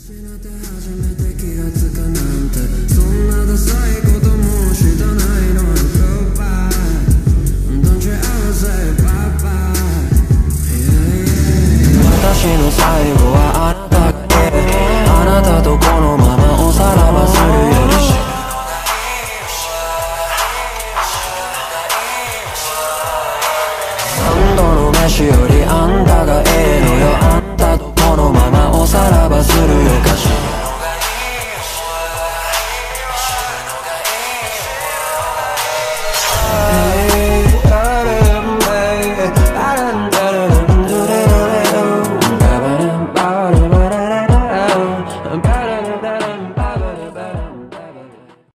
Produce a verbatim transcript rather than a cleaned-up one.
失って初めて気がつかなんてそんなダサいこともしたないのよ Goodbye Don't you ever say bye bye、yeah, yeah、 私の最後はあなただけあなたとこのままおさらばするより三度の飯よりあんた